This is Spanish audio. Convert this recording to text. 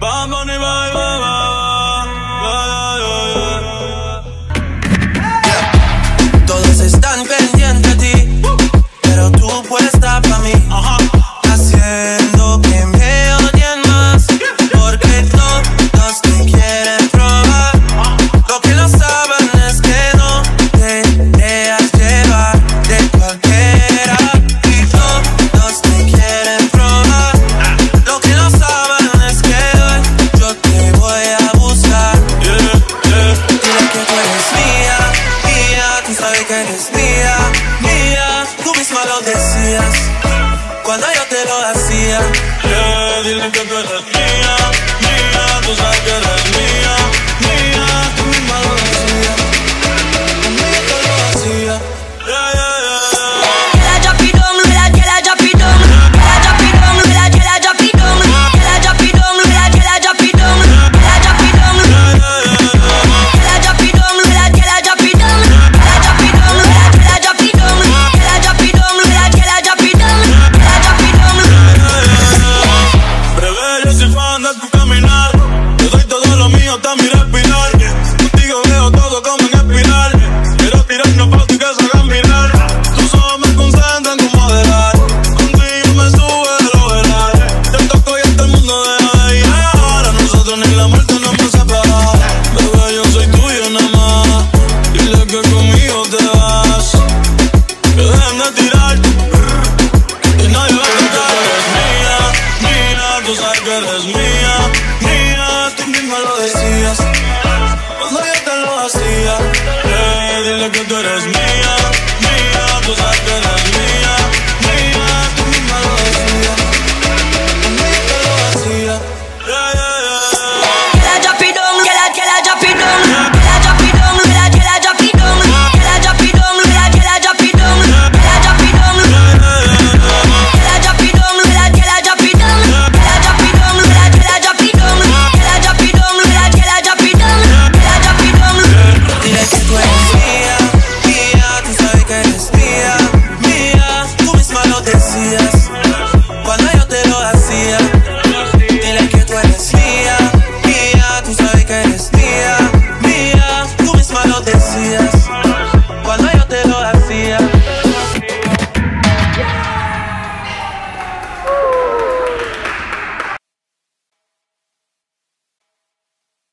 Vamos, ni bye, bye, bye. Todos están pendientes de ti, pero tú puesta pa' mí, haciendo que me odien más, porque todos te quieren probar. Lo que no saben es que no te dejas llevar de cualquiera, y todos te quieren probar. Lo que no saben es que hoy yo te voy a buscar. Dile que tú eres mía, mía, tú sabes que eres mía, mía, tú misma lo decías cuando yo te lo hacía. Dile que tú eres mía, mía, tú sabes que eres mía, mía, Tú misma lo decías cuando yo te lo hacía. Girl, I drop it down, girl, I drop it down. Girl, I drop it down, girl, I drop it down. Girl, I drop it down, girl, I drop it down. Girl, I drop it down, girl, I drop it down. Girl, I drop it down, girl, I drop it down. Girl, I drop it down, girl, I drop it down. Girl, I drop it down, girl, I drop it down. Bebé, yo soy fan de tu caminar. Te doy todo lo mío hasta mi respirar. Contigo veo todo como en espiral. Quiero tirarnos fotos y que se hagan mirar. Tus ojos me concentran como modelar. Contigo me sube de lo velar. Te toco y hasta el mundo deja de ir. Ahora nosotros ni la muerte nos va a separar. Bebé, yo soy tuyo nada más. Dile que conmigo te vas. Que dejen de tirarte y nadie va a tocar. Eres mía, mía, tú sabes que eres mía, mía, Tú misma lo decías cuando yo te lo hacía. dile que tú eres mía.